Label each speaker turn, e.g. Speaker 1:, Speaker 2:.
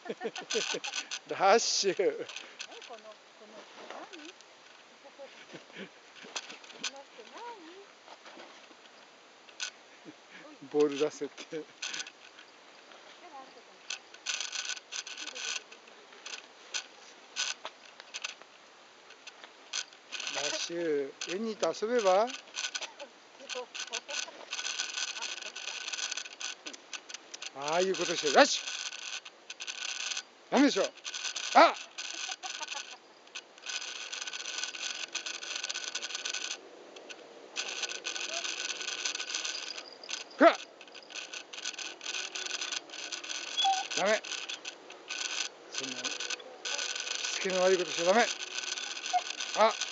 Speaker 1: ラッシュ。
Speaker 2: この何？
Speaker 1: ボール出せって。ラッシュ、園に行って遊べば。ああいうことして、ラッシュ。ダメでしょ。あ。ふわ。ダメ。そんなしつけの悪いことしちゃダメ。あ。